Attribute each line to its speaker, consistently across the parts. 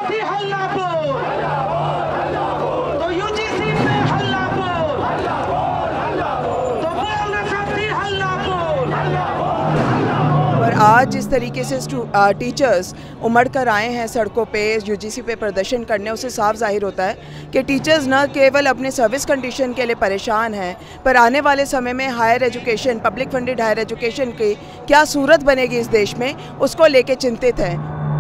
Speaker 1: साथी हल्ला बोल, तो यूजीसी में हल्ला बोल, तो बोल रे साथी हल्ला बोल।
Speaker 2: और आज जिस तरीके से टीचर्स उमड़ कर आए हैं सड़कों पे यूजीसी पे प्रदर्शन करने, उससे साफ जाहिर होता है कि टीचर्स न केवल अपने सर्विस कंडीशन के लिए परेशान हैं, पर आने वाले समय में higher education, public funded higher education की क्या सूरत बनेगी इस देश में, उसको लेके चिंतित हैं।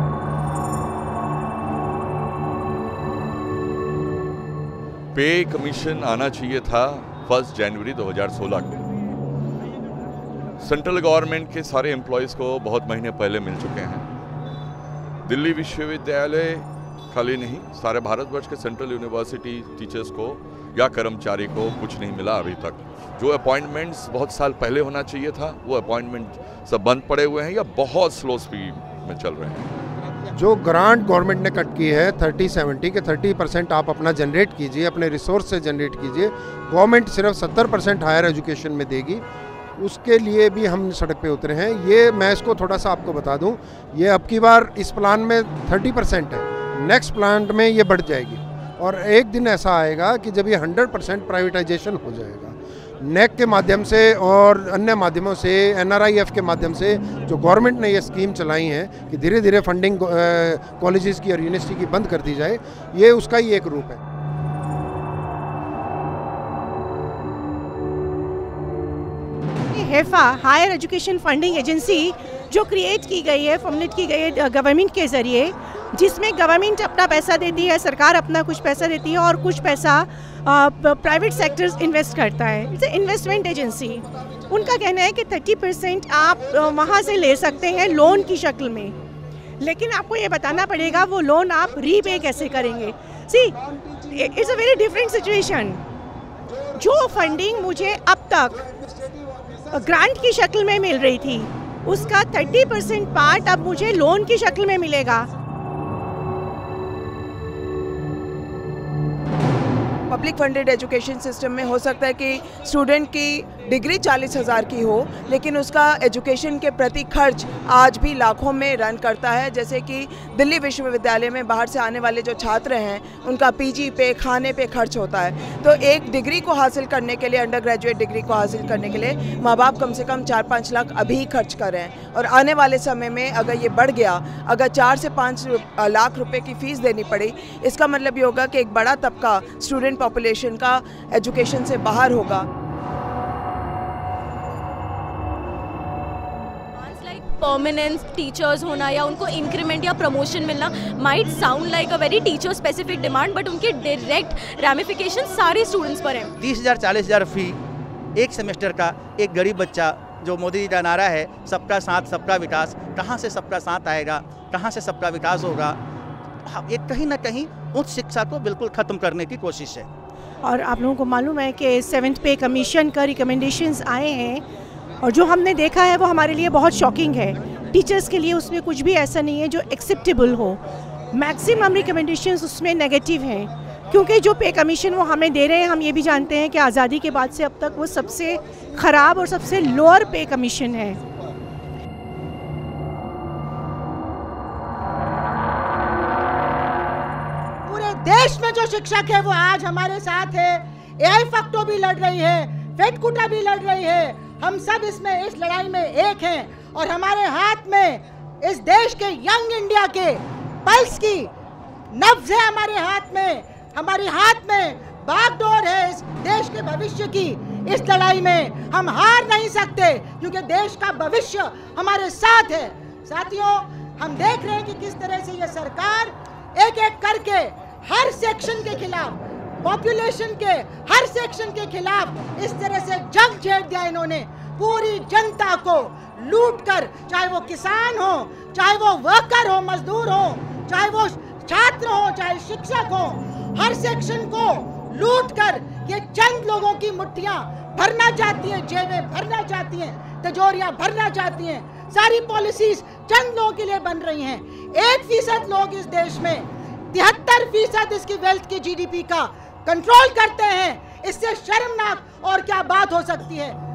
Speaker 3: पे कमीशन आना चाहिए था 1 जनवरी 2016 को। सेंट्रल गवर्नमेंट के सारे एम्प्लॉयज़ को बहुत महीने पहले मिल चुके हैं। दिल्ली विश्वविद्यालय खाली नहीं, सारे भारतवर्ष के सेंट्रल यूनिवर्सिटी टीचर्स को या कर्मचारी को कुछ नहीं मिला अभी तक। जो अपॉइंटमेंट्स बहुत साल पहले होना चाहिए था, वो अपॉइंटमेंट सब बंद पड़े हुए हैं या बहुत स्लो स्पीड में चल रहे हैं।
Speaker 4: जो ग्रांट गवर्नमेंट ने कट की है 30-70 के 30% आप अपना जनरेट कीजिए, अपने रिसोर्स से जनरेट कीजिए। गवर्नमेंट सिर्फ 70% हायर एजुकेशन में देगी, उसके लिए भी हम सड़क पे उतरे हैं। ये मैं इसको थोड़ा सा आपको बता दूं, ये अब की बार इस प्लान में 30% है, नेक्स्ट प्लान में ये बढ़ जाएगी और एक दिन ऐसा आएगा कि जब ये 100% प्राइवेटाइजेशन हो जाएगा। नेक के माध्यम से और अन्य माध्यमों से, NRIF के माध्यम से जो गवर्नमेंट ने ये स्कीम चलाई है कि धीरे धीरे फंडिंग कॉलेजेस की और यूनिवर्सिटी की बंद कर दी जाए, ये उसका ही एक रूप है।
Speaker 5: HEFA higher education funding agency जो क्रिएट की गई है, फॉर्मुलेट की गई है गवर्नमेंट के ज़रिए, जिसमें गवर्नमेंट अपना पैसा देती है, सरकार अपना कुछ पैसा देती है और कुछ पैसा प्राइवेट सेक्टर्स इन्वेस्ट करता है। It's investment agency. उनका कहना है कि 30% आप वहाँ से ले सकते हैं लोन की शक्ल में, लेकिन आपको ये बताना पड़ेगा वो लोन आप रीपे कैसे करेंगे। See it's a very different situation. जो फंडिंग मुझे अब तक ग्रांट की शक्ल में मिल रही थी, उसका 30% पार्ट अब मुझे लोन की शक्ल में मिलेगा।
Speaker 2: पब्लिक फंडेड एजुकेशन सिस्टम में हो सकता है कि स्टूडेंट की डिग्री 40,000 की हो, लेकिन उसका एजुकेशन के प्रति खर्च आज भी लाखों में रन करता है। जैसे कि दिल्ली विश्वविद्यालय में बाहर से आने वाले जो छात्र हैं, उनका पीजी पे, खाने पे खर्च होता है। तो एक डिग्री को हासिल करने के लिए, अंडर ग्रेजुएट डिग्री को हासिल करने के लिए माँ बाप कम से कम 4-5 लाख अभी खर्च कर रहे हैं, और आने वाले समय में अगर ये बढ़ गया, अगर 4 से 5 लाख रुपए की फ़ीस देनी पड़ी, इसका मतलब ये होगा कि एक बड़ा तबका स्टूडेंट पॉपुलेशन का एजुकेशन से बाहर होगा।
Speaker 6: परमानेंट टीचर्स होना या उनको इंक्रीमेंट या प्रमोशन मिलना might sound like a very teacher specific demand, but उनके डायरेक्ट रैमिफिकेशन सारे स्टूडेंट्स पर हैं।
Speaker 7: 30,000 40,000 फी एक सेमेस्टर का एक गरीब बच्चा, जो मोदी जी का नारा है सबका साथ सबका विकास, कहाँ से सबका साथ आएगा, कहाँ से सबका विकास होगा। ये कहीं ना कहीं उच्च शिक्षा को बिल्कुल ख़त्म करने की कोशिश है।
Speaker 5: और आप लोगों को मालूम है कि 7th पे कमीशन का रिकमेंडेशंस आए हैं, और जो हमने देखा है वो हमारे लिए बहुत शॉकिंग है। टीचर्स के लिए उसमें कुछ भी ऐसा नहीं है जो एक्सेप्टेबल हो। मैक्सिमम रिकमेंडेशंस उसमें नेगेटिव हैं, क्योंकि जो पे कमीशन वो हमें दे रहे हैं, हम ये भी जानते हैं कि आज़ादी के बाद से अब तक वो सबसे ख़राब और सबसे लोअर पे कमीशन है।
Speaker 8: पूरे देश में जो शिक्षक है वो आज हमारे साथ है। AI फैक्टो भी लड़ रही है, फेडकुटा भी लड़ रही है। हम सब इसमें, इस लड़ाई में एक हैं, और हमारे हाथ में इस देश के यंग इंडिया के पल्स की नब्ज है हमारे हाथ में। हमारे हाथ में बागडोर है इस देश के भविष्य की। इस लड़ाई में हम हार नहीं सकते, क्योंकि देश का भविष्य हमारे साथ है। साथियों, हम देख रहे हैं कि किस तरह से ये सरकार एक एक करके हर सेक्शन के खिलाफ, पॉपुलेशन के हर सेक्शन के खिलाफ इस तरह से जंग छेड़ दिया इन्होंने। पूरी जनता को लूट कर, चाहे वो किसान हो, चाहे वो वर्कर हो, मजदूर हो, चाहे वो छात्र हो, चाहे शिक्षक हो, हर सेक्शन को लूट कर ये चंद लोगों की मुट्ठियां भरना चाहती है, जेबें भरना चाहती हैं, तिजोरियां भरना चाहती हैं। सारी पॉलिसीज चंद लोगों के लिए बन रही हैं। 1% लोग इस देश में 73% इसकी वेल्थ की GDP का कंट्रोल करते हैं। इससे शर्मनाक और क्या बात हो सकती है।